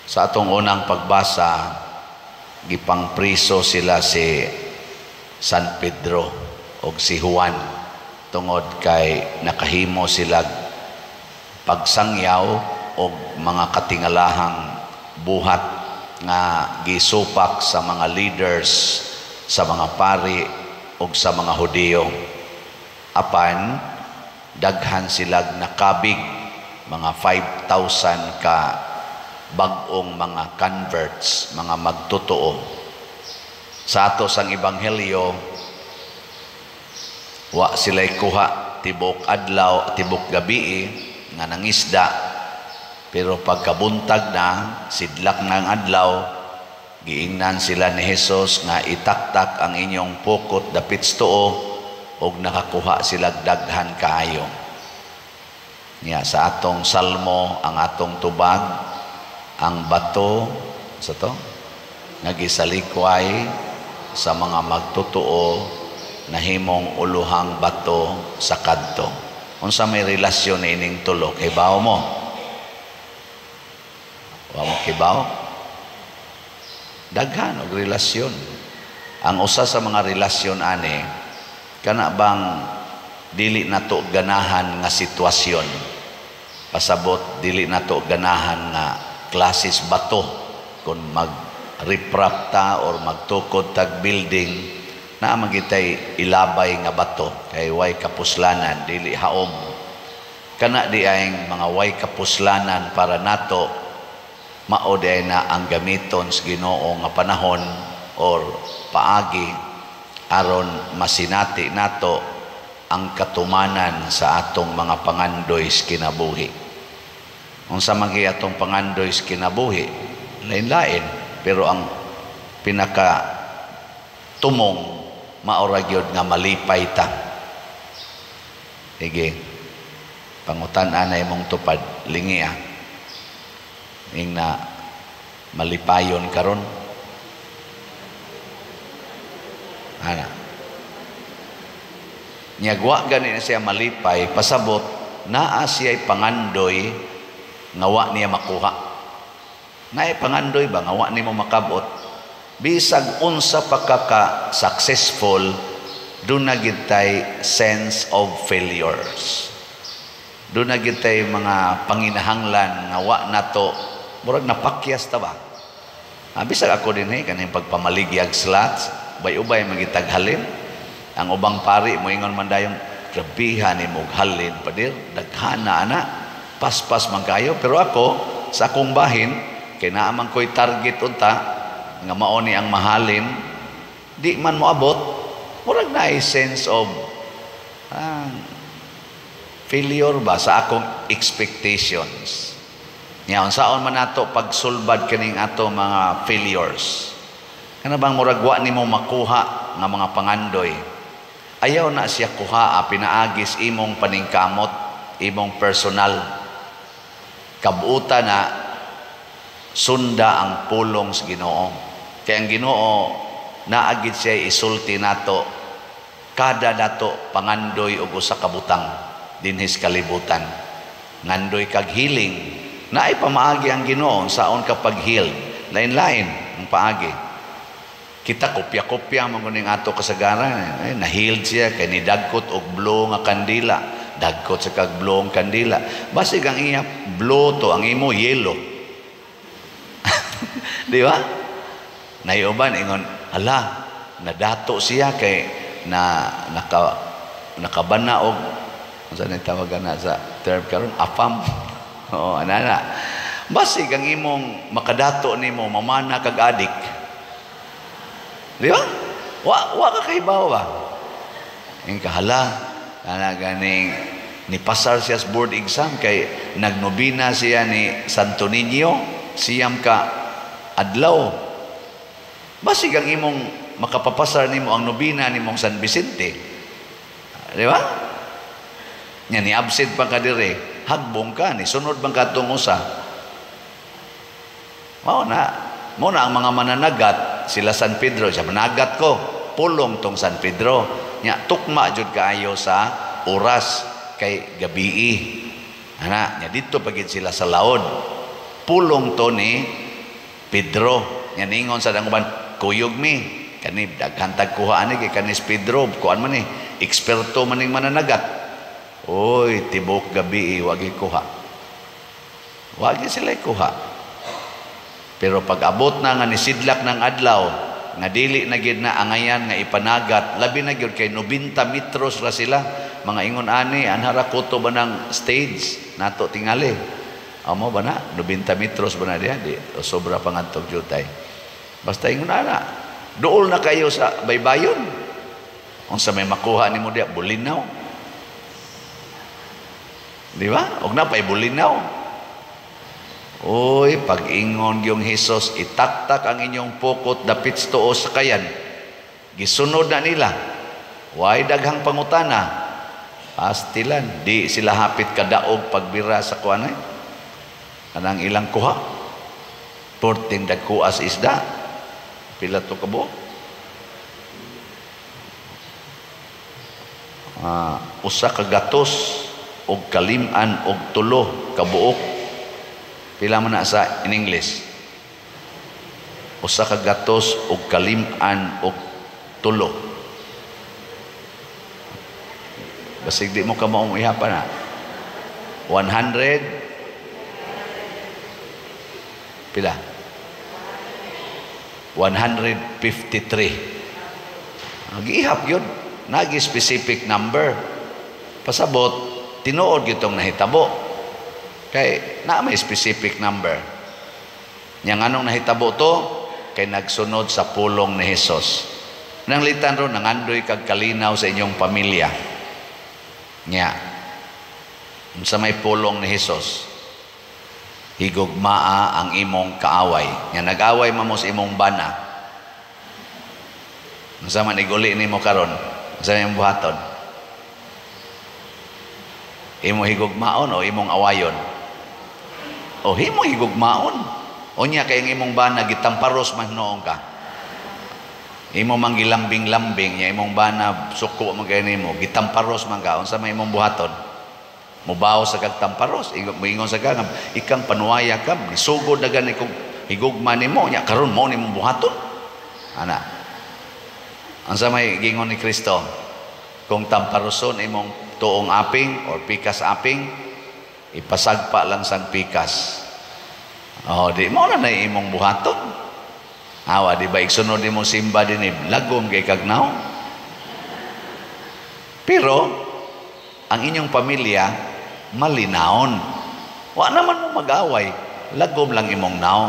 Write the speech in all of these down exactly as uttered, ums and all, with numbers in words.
Sa atong unang pagbasa, gipangpriso sila si San Pedro o si Juan tungod kay nakahimo sila pagsangyaw o mga katingalahang buhat nga gisupak sa mga leaders, sa mga pari o sa mga Hudiyo. Apan daghan sila nakabig, mga five thousand ka bag-ong mga converts, mga magtotoo. Sa atos ang ebanghelyo, wa sila'y kuha tibok adlaw, tibok gabi nga nangisda, pero pagkabuntag na, sidlak ng adlaw, giingnan sila ni Jesus nga itaktak ang inyong pukot dapit tuo og nakakuha sila daghan kaayo. Nya sa atong salmo, ang atong tubag, ang bato sa to nagisalikway sa mga magtotoo na himong uluhang bato sa kadto. Unsa may relasyon ining tulo? Kibaw mo? Wa mo kibaw? Daghan og relasyon. Ang usa sa mga relasyon ani kana bang dili nato ganahan nga sitwasyon, pasabot dili nato ganahan nga klases bato kung mag-riprap ta or magtukod tag building na magitay ilabay nga bato kay way kapuslanan dili haom. Kana di ay mga way kapuslanan para nato mao di na ang gamiton sa Ginoo nga panahon or paagi aron masinati nato ang katumanan sa atong mga pangandoy sa kinabuhi. Unsa man gyud atong pangandoy sa kinabuhi, lain-lain, pero ang pinaka tumong maora gyud nga malipay ta. Sige, pangutan-an na imong tupad lingi ah. Ing na malipayon karon. Ana. Nyagwa gani na siya malipay, pasabot naa siya'y pangandoy nga wa niya makuha. Naay pangandoy ba nga wa nimo makabot? Bisag unsa pa ka ka successful, doon na gitay sense of failures. Doon na gitay mga panginahanglan nga wa nato murag napakyas ta ba? Ah, bisag ako din eh kaning pagpamaligyag slots, bay-ubay magitag halin. Ang ubang pari mo ingon man dayon, grabihan ni mo halin padir, daghana ana. Paspas man kayo, pero ako sa akong bahin kay naamang ko'y target unta nga mao ni ang mahalin, di man mo abot, murag na ay sense of ah, failure ba sa akong expectations. Nya unsaon man nato pagsulbad kining ato mga failures, kana bang murag wa nimo makuha nga mga pangandoy, ayaw na siya kuha, pinaagis imong paningkamot, imong personal. Kabuutan na sunda ang pulong sa Ginoo. Kaya ang Ginoo naagid siya isulti nato kada dato pangandoy og usa ka butang dinhis kalibutan. Ngandoy kag healing, naay pamaagi ang Ginoo saon ka pag-heal. Lain-lain ang paagi. Kita kopya-kopya man kuning ato kasagaran. Eh, na-healed siya kay ni dagkot og blow nga kandila. Dagkot sa kag blow ang kandila. Basig ang iya blow to, ang imo yellow. Di ba? Naiuban ingon, hala, nadato siya kay na naka nakabana og unsa ni tawagan na sa term karon afam. Oo, anana. Basig ang imong makadato nimo mamana kag adik. Di ba? Wa wa ka kahibaw ba? Ing kahala ana ganing ni pasar siya sa board exam kay nagnobina siya ni Santo Niño siyam ka adlaw. Basig ang imong makapapasar nimo ang nobina nimong San Vicente. Di ba? Nya ni absent pa ka dire, hagbong ka ni sunod bang katong usa. Mao na, mo na ang mga mananagat sila San Pedro, siya managat ko, pulong tong San Pedro. Nya tukma jud kaayo sa oras kay gabii. Ana, nya dito pagid sila sa laod. Pulong to ni Pedro nya ningon sa danguban, kuyog mi kani daghan tag kuha ani kay kanis Pedro kuan man ni eksperto maning mananagat. Oy, tibok gabi wagi kuha, wagi sila kuha. Pero pag abot na nga nisidlak ng adlaw nga dili na gid na angayan nga ipanagat, labi na gyud kay ninety metros ra sila. Mga ingon ani anhara kuto ba ng stage nato tingali. Amo ba na ninety metros ba na diha di o sobra pa ngadtog jutay. Basta ingon ana, duol na kayo sa baybayon. Unsa may makuha nimo diha, bulinaw. Di ba? Og na pay bulinaw. Oy, pag-ingon yung Hesus, itaktak ang inyong pukot dapit tuo sa kayan. Gisunod na nila. Way daghang pangutana. Pastilan, di sila hapit kadaog pagbira sa kuanay. Anang ilang kuha? Porting dagkuas isda. Pila to kabo? Uh, usa ka gatos og kalim-an og tulo kabuok. Pila man na sa in English? Usa ka gatos og kalim-an og tulo. Basig di mo ka maong ihapa na. one hundred pila? one hundred fifty-three. Nag-ihap yun. Nagi-specific number. Pasabot, tinuod gitong nahitabo. Kay na may specific number. Yang anong nahitabo to? Kay nagsunod sa pulong ni Hesus. Nang litan ron, nangandoy kag kalinaw sa inyong pamilya. Nya. Sa may pulong ni Hesus, higugmaa ang imong kaaway. Nya nag-away mo sa imong bana. Unsa man iguli nimo karon? Unsa imong buhaton? Imo higugmaon o imong awayon? O himo higugmaon. Unya kay imong bana gitamparos man noong ka. Imo manggilambing-lambing nya imong bana suko man kay nimo, gitamparos man ka. Unsa may imong buhaton? Mubaw sa kagtamparos, moingon sa kag ikang panuwaya ka, nisugod na gani kog higugma nimo nya karon mo nimong buhaton. Ana. Unsa may gingon ni Kristo? Kung tamparoson imong tuong aping or pikas aping, ipasagpa lang sang pikas. Oh, di mo na na imong buhaton. Awa, di ba igsunod mo simba din lagom kay kagnaw? Pero ang inyong pamilya malinaon. Wa naman mo mag-away, lagom lang imong naong.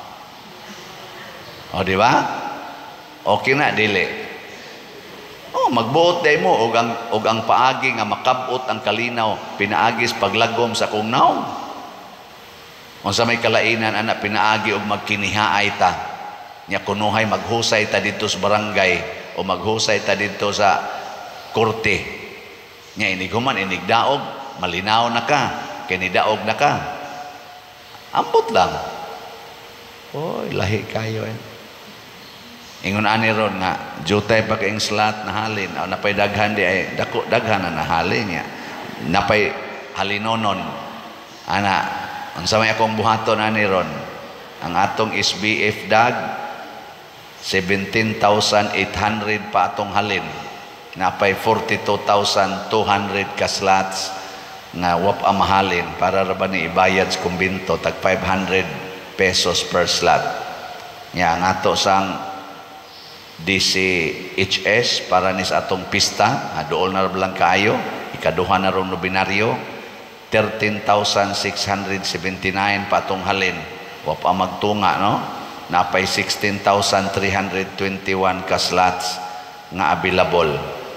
Oh, di ba? Okay na dili. Oh, magbuot day mo og ang og ang paagi nga makabot ang kalinaw pinaagis paglagom sa kong naong. Unsa may kalainan ana pinaagi og magkinihaay ta. Nya kunuhay maghusay ta didto sa barangay o maghusay ta didto sa korte. Nya inig human inig daog, malinaw na ka, kay ni daog na ka. Ambot lang. Oy, lahi kayo eh. Ingon ani ron nga jutay pa kaing slat na halin o napay daghan di ay dako daghan na nahalin niya napay halinonon ana unsa may akong buhaton ani ron ang atong S B F dag seventeen thousand eight hundred pa atong halin napay forty-two thousand two hundred ka slots nga wap amahalin para ra ba ni ibayad sa kumbinto tag five hundred pesos per slot nya ang ato sang D C H S para nis atong pista adool na lang kaayo ikaduha na rong nobinaryo thirteen thousand six hundred seventy-nine pa atong halin wa pa magtunga no napay sixteen thousand three hundred twenty-one ka slots nga available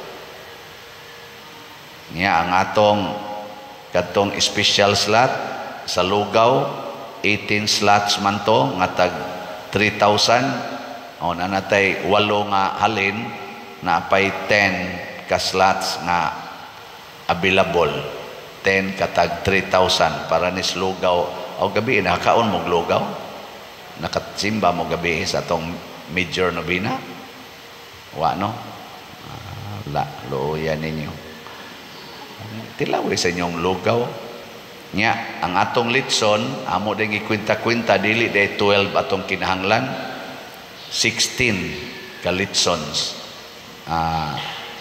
niya ang atong katong special slot sa Lugaw eighteen slots man to nga tag three thousand. O na natay walo nga halin na pay ten ka slots nga available ten katag three thousand para nis Lugaw o gabi nakakaon mo Lugaw nakatsimba mo gabi sa atong major novena wa no ah, la looyan ninyo tilaw sa inyong Lugaw Nya ang atong litson amo din gikwinta-kwinta dili day twelve atong kinahanglan, sixteen ka litsons. Ah,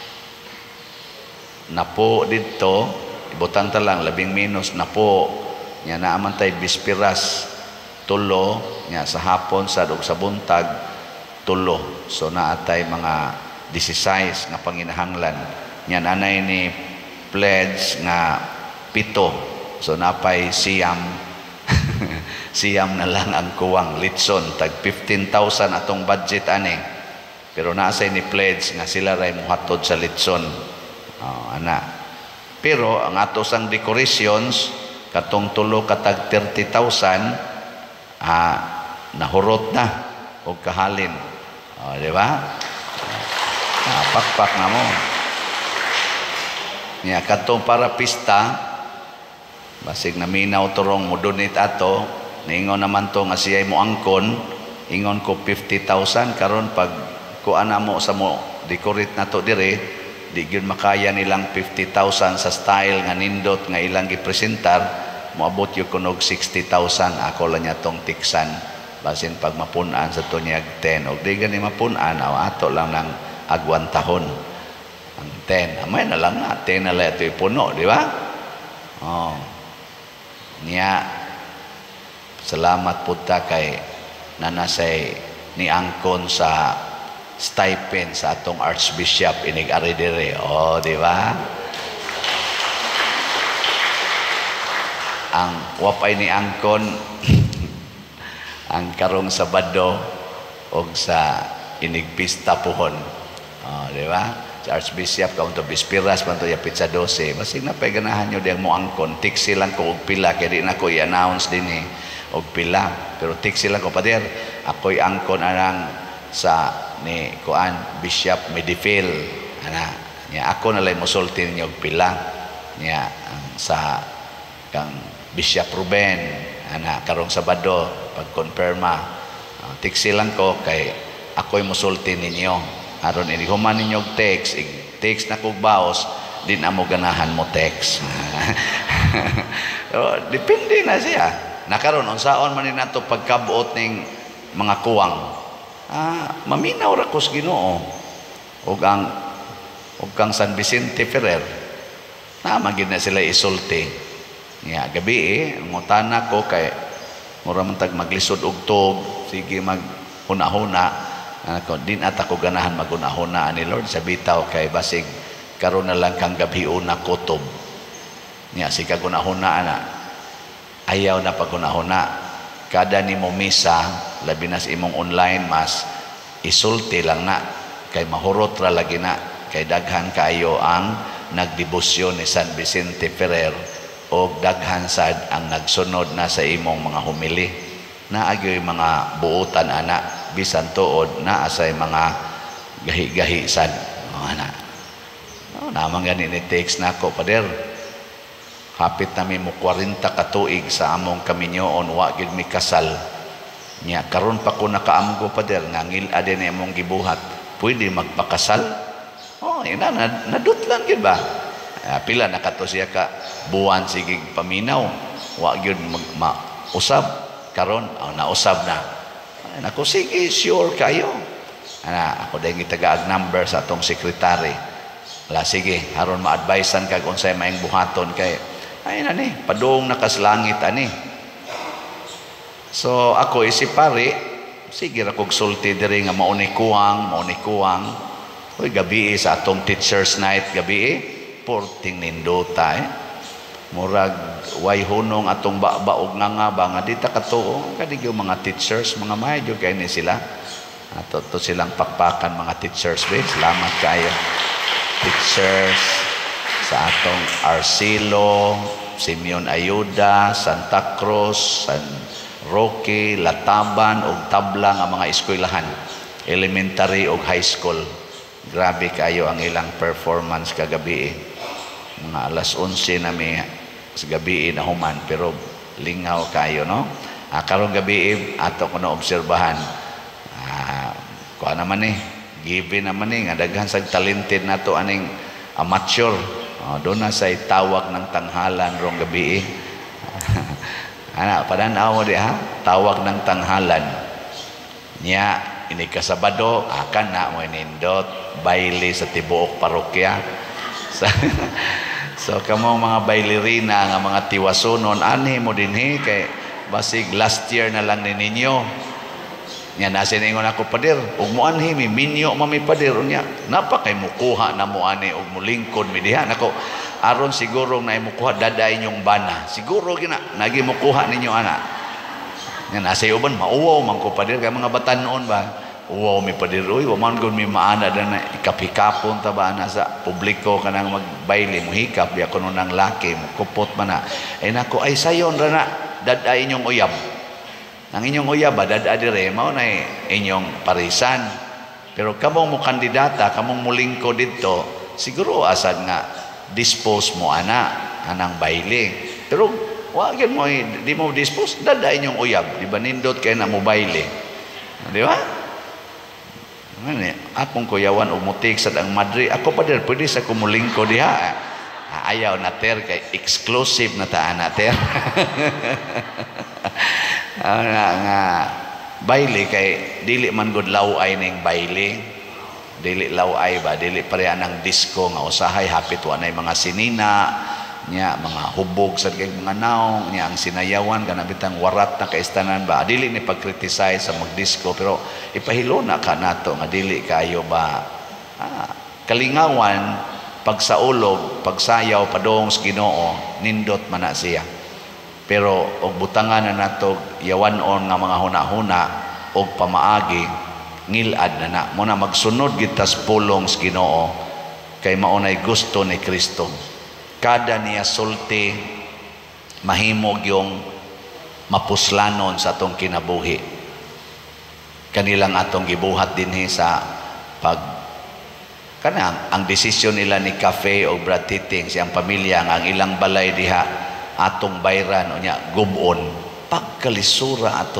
napo dito ibutang ta lang labing minus napo nya naaman tay bispiras tulo nya sa hapon sad ug sa buntag tulo. So naatay mga sixteen nga panginahanglan. Nya nanay ni pledge nga pito. So napay siyam siyam na lang ang kuwang litson, tag fifteen thousand atong budget ani, pero naasay ni pledge nga sila ray muhatod sa litson. Oh, ana pero ang ato sang decorations katong tulo katag thirty thousand ah, nahurot na og kahalin. Oh, di ba? Ah, pakpak na mo niya katong para pista. Basig na minaw turong mo donate ato, niingon naman to nga siya'y mo angkon, ingon ko fifty thousand, karon pag kuan na mo sa mo decorate na to dire, di gyud makaya nilang fifty thousand sa style nga nindot nga ilang gipresentar, moabot yung kunog sixty thousand, ako lang niya tong tiksan, basin pag mapunan sa to niya ten, o di gani mapunan, o ato lang ng agwan tahon, ang ten, amay na lang na, ten na lang ito puno, di ba? Oh. Niya salamat punta kay nanasay ni angkon sa stipend sa atong archbishop inig ari dire. Oh, di ba? Ang wapay ni angkon ang karong Sabado og sa inig pista puhon. Oh, di ba? Sa archbishop kaunto bispiras man to yapit sa twelve, basig na pay ganahan nyo diyang mo angkon, tiksi lang ko og pila, kaya di na ko i-announce din eh og pila, pero tiksi lang ko pader, ako'y angkon anang sa ni kuan Bishop Medifil, ana niya ako na lay mosulti ninyo og pila niya ang sa kang Bishop Ruben, ana karong Sabado pagkonfirma, uh, tiksi lang ko kay ako'y mosulti ninyo. Aron ini human ninyo text, text na kog baos, din amo ganahan mo text. So, depende na siya. Nakaron unsaon man ni nato pagkabuot ning mga kuwang. Ah, maminaw ra kos Ginoo. Og ang og kang San Vicente Ferrer. Na magid na sila isulti. Nya gabi eh, ngutana ko kay mura man tag maglisod og tog, sige mag huna-huna. Ako din at ako ganahan magunahuna ni Lord sa bitaw kay basig karon na lang kang gabi una kutob niya si kagunahuna ana ayaw na pagunahuna kada ni mo misa labi na sa imong online mas isulti lang na kay mahurot ra lagi na kay daghan kaayo ang nagdebosyon ni San Vicente Ferrer o daghan sad ang nagsunod na sa imong mga humili na agyoy mga buutan ana bisan tuod na asay mga gahi-gahi sad. Oh, ana. No, namang gani ni text na ako pader. Hapit nami mo forty ka tuig sa among kaminyoon wa gid mi kasal. Nya karon pa ko nakaamgo pader nga ngil-a din imong gibuhat. Pwede magpakasal? Oh, ina na nadutlan gid ba? Ah, pila na kato siya ka buwan sige paminaw. Wa gyud mag-usab karon oh, nausab na. Ako, sige, sure kayo. Ana, ako dahil itagaag number sa atong sekretary. Wala, sige, haron ma-advisean kag unsay maing buhaton kay, ay na ni, padung nakaslangit ani. So, ako isipari, sige, rakog sulti diri nga mauni kuwang, mauni kuwang. Uy, gabi sa atong teacher's night, gabi porting ninduta eh. Murag way hunong atong baog nga nga ba nga dita katuo kadig yung mga teachers mga medyo kay ni sila ato to silang pakpakan mga teachers be salamat kayo teachers sa atong Arcilo, Simeon Ayuda, Santa Cruz, San Roque, Lataban ug Tablang ang mga eskwelahan elementary ug high school. Grabe kayo ang ilang performance kagabi eh. Mga alas eleven na may sa gabi na human pero lingaw kayo no. Ah, karong gabi ato ko na obserbahan. Ah, kuha naman eh given naman eh nga daghan sa talented nato aning amateur. Oh, doon na sa tawag ng tanghalan rong gabi eh. Ana padanaw mo di ha, tawag ng tanghalan. Nya ini kasabado akan na mo nindot baile sa tibuok parokya. So, so kamo mga bailerina nga mga tiwasunon ani mo dinhi kay basig last year na lang ni ninyo. Nya nasin ingon ako pader ug mo anhi mi minyo mami pader unya napa kay mukuha na mo ani ug mulingkod mi diha nako aron siguro na imukuha daday inyong bana siguro gina nagi mukuha ninyo ana nga nasa uban mauwaw man ko pader kay mga batan-on ba uwaw mi pader uy wa man gud mi maana dan ikapikapon ta ba na sa publiko kanang magbayle mo hikap ya kuno nang laki mo kupot man na ay nako ay sayon ra na daday inyong uyab ang inyong uyab ba daday dire mao na inyong parisan pero kamong mo kandidata kamong mulingko didto siguro asad nga dispose mo ana anang baile pero wa gyud mo di mo dispose daday inyong uyab di ba nindot kay na mo baile di ba ani akong kuyawan og mutik sad ang madre ako pa der pwede sa kumulingko diha ayaw na ter kay exclusive na taan na ter nga nga baile kay dili man gud law-ay ning baile dili law-ay ba dili pareha ng disco nga usahay hapit wa nay mga sinina nya mga hubog sa kay mga naong nya ang sinayawan kana bitang warat na kaistanan ba dili ni pag-criticize sa magdisco pero ipahilo na ka nato nga dili kayo ba ah, kalingawan pagsaulog pagsayaw padong sa Ginoo nindot man na siya pero og butangan na nato yawanon nga mga hunahuna og pamaagi ngilad na na mo na magsunod gitas pulong sa Ginoo kay maunay gusto ni Kristo kada niya sulti mahimog yung mapuslanon sa atong kinabuhi kanilang atong gibuhat dinhi sa pag kanang ang desisyon nila ni Cafe o Brad Titing siyang pamilya nga ang ilang balay diha atong bayran unya gubon pagkalisura ato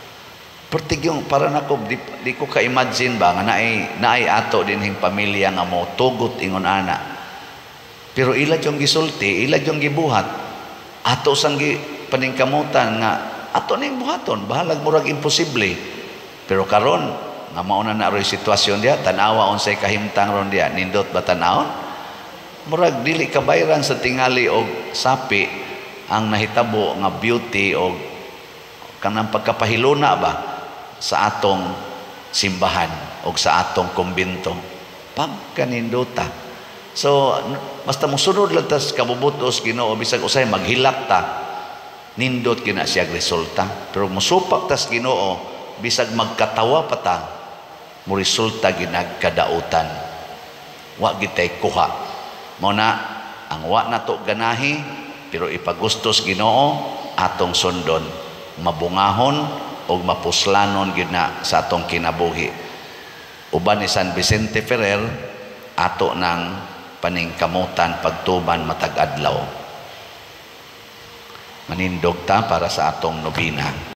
pertig yung para nako di, di ko ka-imagine ba nga naay naay ato dinhing pamilya nga mo tugot ingon ana pero ila yung gisulti ila yung gibuhat ato sang gi paningkamutan nga ato ning buhaton bahalag murag imposible pero karon nga mauna na roy sitwasyon dia tanawa unsay kahimtang ron dia nindot ba tanawon murag dili kabayran sa tingali og sapi ang nahitabo nga beauty og kanang pagkapahiluna ba sa atong simbahan og sa atong kumbento pagkanindota so basta mosunod lang tas kabubutos Ginoo bisag usay maghilak ta nindot kina siya resulta pero mosupak tas Ginoo bisag magkatawa pa ta mo resulta ginagkadautan wa gitay kuha mo na ang wa nato ganahi pero ipagustos Ginoo atong sundon mabungahon og mapuslanon gid na sa atong kinabuhi uban ni San Vicente Ferrer ato nang paningkamutan pagtuban matag adlaw manindog ta para sa atong nobina.